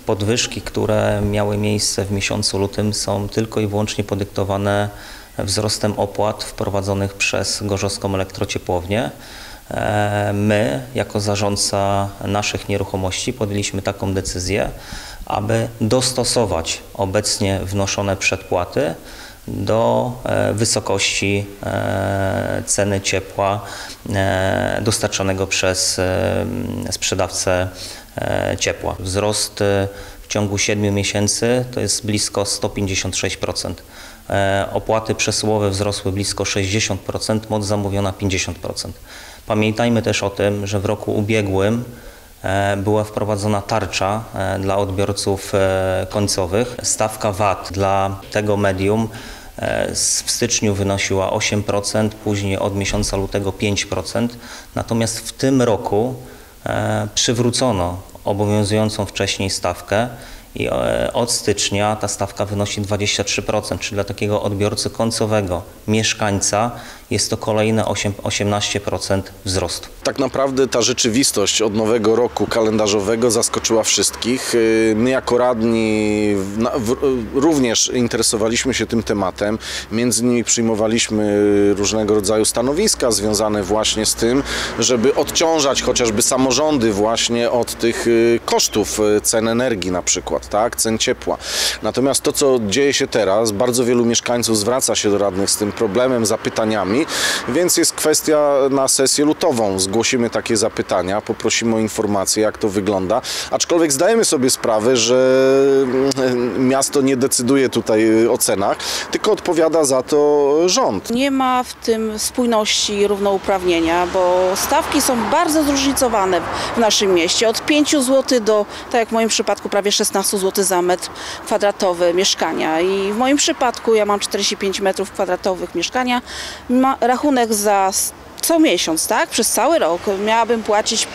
Podwyżki, które miały miejsce w miesiącu lutym, są tylko i wyłącznie podyktowane wzrostem opłat wprowadzonych przez Gorzowską Elektrociepłownię. My, jako zarządca naszych nieruchomości, podjęliśmy taką decyzję, aby dostosować obecnie wnoszone przedpłaty do wysokości ceny ciepła dostarczanego przez sprzedawcę ciepła. Wzrost w ciągu 7 miesięcy to jest blisko 156%. Opłaty przesyłowe wzrosły blisko 60%, moc zamówiona 50%. Pamiętajmy też o tym, że w roku ubiegłym była wprowadzona tarcza dla odbiorców końcowych. Stawka VAT dla tego medium w styczniu wynosiła 8%, później od miesiąca lutego 5%. Natomiast w tym roku przywrócono obowiązującą wcześniej stawkę i od stycznia ta stawka wynosi 23%, czyli dla takiego odbiorcy końcowego, mieszkańca, jest to kolejne 18% wzrostu. Tak naprawdę ta rzeczywistość od nowego roku kalendarzowego zaskoczyła wszystkich. My jako radni również interesowaliśmy się tym tematem. Między innymi przyjmowaliśmy różnego rodzaju stanowiska związane właśnie z tym, żeby odciążać chociażby samorządy właśnie od tych kosztów cen energii na przykład, tak, cen ciepła. Natomiast to, co dzieje się teraz, bardzo wielu mieszkańców zwraca się do radnych z tym problemem, zapytaniami, więc jest kwestia na sesję lutową. Zgłosimy takie zapytania, poprosimy o informacje, jak to wygląda. Aczkolwiek zdajemy sobie sprawę, że miasto nie decyduje tutaj o cenach, tylko odpowiada za to rząd. Nie ma w tym spójności i równouprawnienia, bo stawki są bardzo zróżnicowane w naszym mieście. Od 5 zł do, tak jak w moim przypadku, prawie 16 zł za metr kwadratowy mieszkania. I w moim przypadku, ja mam 45 metrów kwadratowych mieszkania, rachunek za co miesiąc, tak, przez cały rok miałabym płacić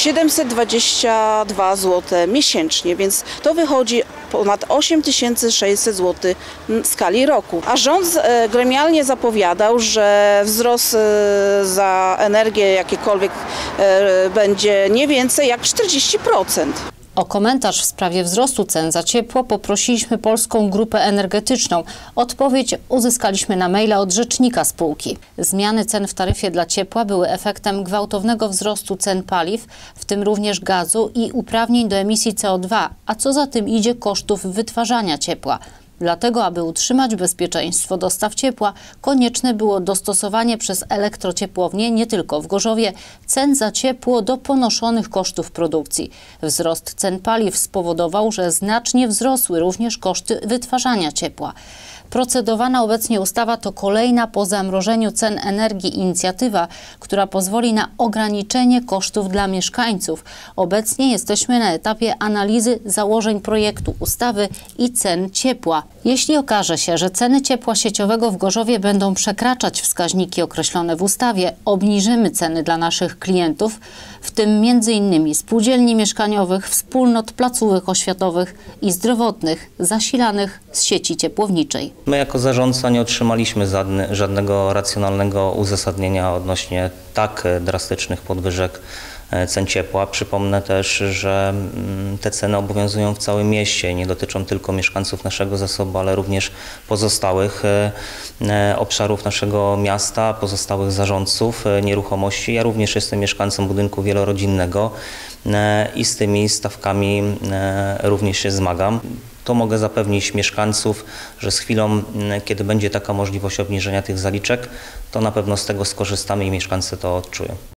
722 zł miesięcznie, więc to wychodzi ponad 8600 zł w skali roku. A rząd gremialnie zapowiadał, że wzrost za energię jakiekolwiek będzie nie więcej jak 40%. O komentarz w sprawie wzrostu cen za ciepło poprosiliśmy Polską Grupę Energetyczną. Odpowiedź uzyskaliśmy na maila od rzecznika spółki. Zmiany cen w taryfie dla ciepła były efektem gwałtownego wzrostu cen paliw, w tym również gazu i uprawnień do emisji CO2, a co za tym idzie kosztów wytwarzania ciepła. Dlatego, aby utrzymać bezpieczeństwo dostaw ciepła, konieczne było dostosowanie przez elektrociepłownię nie tylko w Gorzowie cen za ciepło do ponoszonych kosztów produkcji. Wzrost cen paliw spowodował, że znacznie wzrosły również koszty wytwarzania ciepła. Procedowana obecnie ustawa to kolejna po zamrożeniu cen energii inicjatywa, która pozwoli na ograniczenie kosztów dla mieszkańców. Obecnie jesteśmy na etapie analizy założeń projektu ustawy i cen ciepła. Jeśli okaże się, że ceny ciepła sieciowego w Gorzowie będą przekraczać wskaźniki określone w ustawie, obniżymy ceny dla naszych klientów, w tym m.in. spółdzielni mieszkaniowych, wspólnot placówek oświatowych i zdrowotnych zasilanych z sieci ciepłowniczej. My jako zarządca nie otrzymaliśmy żadnego racjonalnego uzasadnienia odnośnie tak drastycznych podwyżek cen ciepła. Przypomnę też, że te ceny obowiązują w całym mieście i nie dotyczą tylko mieszkańców naszego zasobu, ale również pozostałych obszarów naszego miasta, pozostałych zarządców nieruchomości. Ja również jestem mieszkańcem budynku wielorodzinnego i z tymi stawkami również się zmagam. To mogę zapewnić mieszkańców, że z chwilą, kiedy będzie taka możliwość obniżenia tych zaliczek, to na pewno z tego skorzystamy i mieszkańcy to odczują.